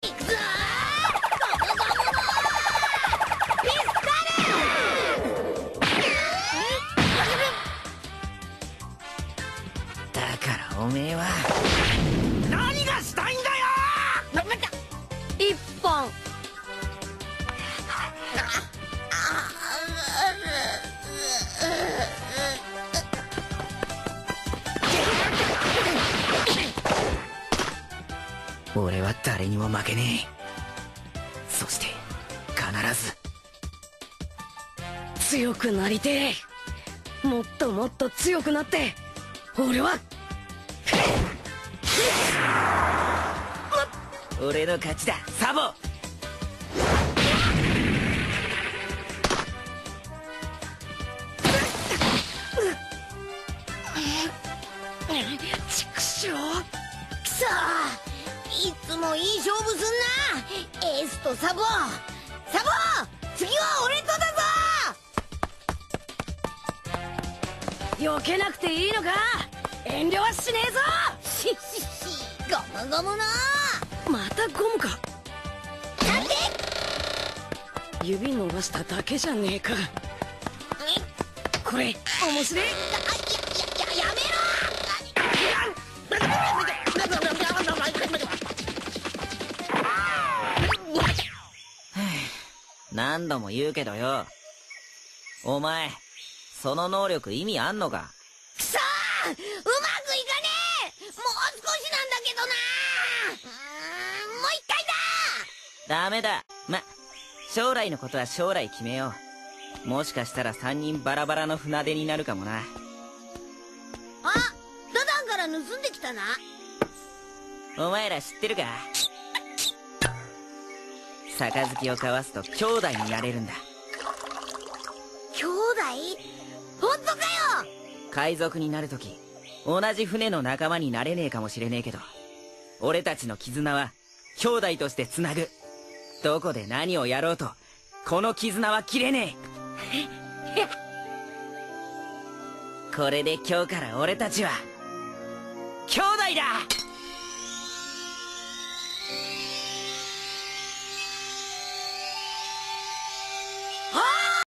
行くぞー、ゴムゴムのピスタル。だからおめえは何がしたいんだよー。一本。俺は誰にも負けねえ。そして必ず強くなりてえ。もっともっと強くなって俺は俺の勝ちだサボ。ちくしょう。くそー、いつもいい勝負すんなエースとサボ。サボ、次は俺とだぞ。避けなくていいのか。遠慮はしねえぞ。しゴムゴムのまたゴムか。立て。指伸ばしただけじゃねえか。これ面白い。やめろ。何度も言うけどよ、お前その能力意味あんのか。くそー、うまくいかねえ。もう少しなんだけどな。もう一回だ。ダメだ。将来のことは将来決めよう。もしかしたら3人バラバラの船出になるかもな。あ、ダダンから盗んできたな。お前ら知ってるか。杯を交わすと兄弟になれるんだ。兄弟？本当かよ。海賊になるとき同じ船の仲間になれねえかもしれねえけど、俺たちの絆は兄弟としてつなぐ。どこで何をやろうとこの絆は切れねえ。これで今日から俺たちは兄弟だ。